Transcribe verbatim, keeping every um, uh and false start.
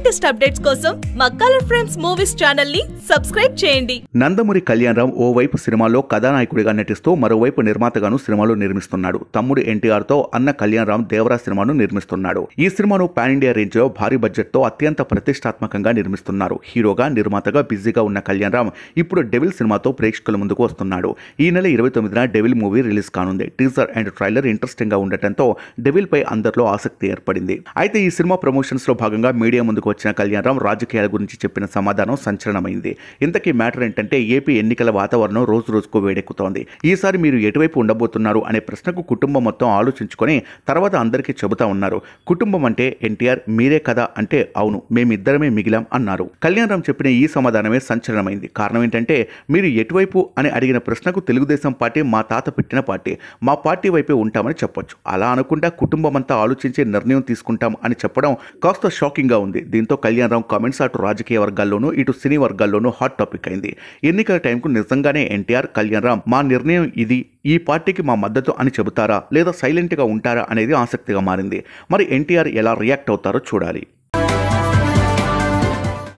Latest updates కోసం మా colour frames movies channel ని సబ్స్క్రైబ్ చేయండి. నందమూరి కళ్యాణ్ రామ్ ఓవైపు సినిమాలో కథానాయకుడిగా నటిస్తూ మరోవైపు నిర్మాతగాను సినిమాలు నిర్మిస్తున్నాడు. తమ్ముడు ఎన్టీఆర్ తో అన్న కళ్యాణ్ రామ్ దేవరా సినిమాను నిర్మిస్తున్నాడు. ఈ సినిమాను పాన్ ఇండియా రేంజ్ లో భారీ బడ్జెట్ తో అత్యంత ప్రతిష్టాత్మకంగా నిర్మిస్తున్నారు. హీరోగా నిర్మాతగా బిజీగా ఉన్న కళ్యాణ్ రామ్ ఇప్పుడు డెవిల్ సినిమాతో ప్రేక్షకుల ముందుకు వస్తున్నాడు. ఈ నెల ఇరవై తొమ్మిదిన డెవిల్ మూవీ రిలీజ్ కానుంది. టీజర్ అండ్ ట్రైలర్ ఇంట్రెస్టింగ్ గా ఉండటంతో డెవిల్ పై అందరిలో ఆసక్తి ఏర్పడింది. అయితే ఈ సినిమా ప్రమోషన్స్ లో భాగంగా మీడియా ముందుకు వచ్చిన కళ్యాణ్ రామ్ రాజకీయాల గురించి చెప్పిన సమాధానం సంచలనమైంది. ఇంతకీ మ్యాటర్ ఏంటంటే ఏపీ ఎన్నికల వాతావరణం రోజు రోజుకు వేడెక్కుతోంది. ఈసారి మీరు ఎటువైపు ఉండబోతున్నారు అనే ప్రశ్నకు కుటుంబం మొత్తం ఆలోచించుకొని తర్వాత అందరికీ చెబుతా ఉన్నారు. కుటుంబం అంటే ఎన్టీఆర్ మీరే కదా అంటే అవును మేమిద్దరమే మిగిలాం అన్నారు. కళ్యాణ్ రామ్ చెప్పిన ఈ సమాధానమే సంచలనమైంది. కారణం ఏంటంటే మీరు ఎటువైపు అని అడిగిన ప్రశ్నకు తెలుగుదేశం పార్టీ మా తాత పెట్టిన పార్టీ, మా పార్టీ వైపే ఉంటామని చెప్పొచ్చు. అలా అనుకుంటా కుటుంబం అంతా ఆలోచించే నిర్ణయం తీసుకుంటాం అని చెప్పడం కాస్త షాకింగ్ గా ఉంది. దీంతో కళ్యాణ్ రామ్ కామెంట్స్ అటు రాజకీయ వర్గాల్లోనూ ఇటు సినీ వర్గాల్లోనూ హాట్ టాపిక్ అయింది. ఎన్నికల టైంకు నిజంగానే ఎన్టీఆర్ కళ్యాణ్ రామ్ మా నిర్ణయం ఇది, ఈ పార్టీకి మా మద్దతు అని చెబుతారా లేదా సైలెంట్గా ఉంటారా అనేది ఆసక్తిగా మారింది. మరి ఎన్టీఆర్ ఎలా రియాక్ట్ అవుతారో చూడాలి.